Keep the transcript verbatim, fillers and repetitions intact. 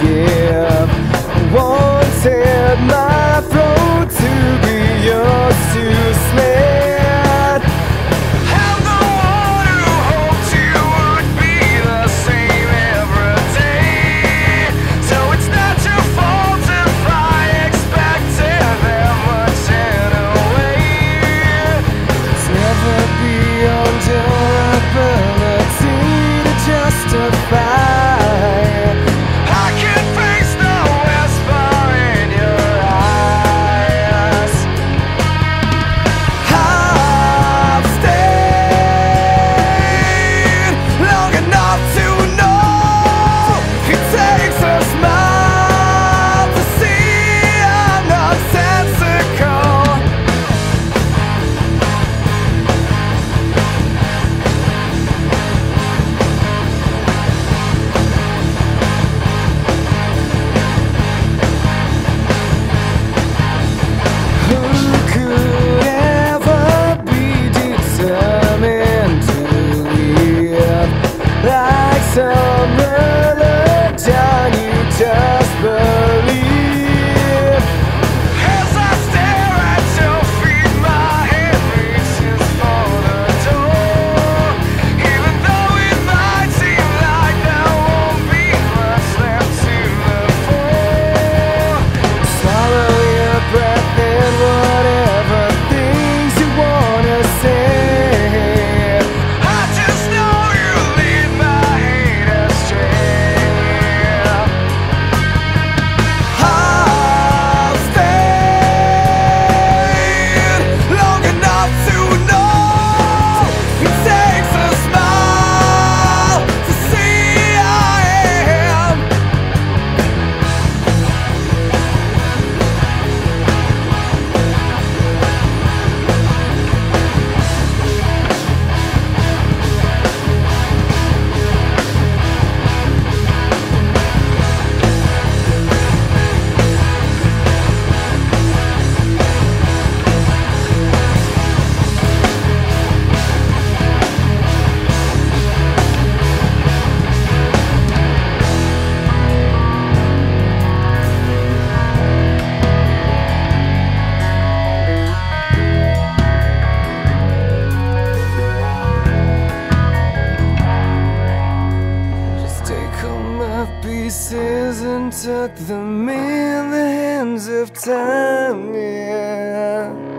give. Wanted my throat to be yours to slit. I'm the one who hoped you would be the same every day. So it's not your fault if I expected that much anyway. Never beyond your ability to justify. I can face the whisper in your eyes. I've stayed long enough to know it takes a smile to see I'm nonsensical. Who could ever be determined to live like some religion you just believe? As I stare at your feet, my hand reaches for the door. Even though it might seem like there won't be much left to live for. Swallow your breath and whatever things you wanna say. I just know you lead my hate astray. I've stayed long enough to know it takes a smile to see I am. Just take all my pieces and tuck them in the hands of time, yeah.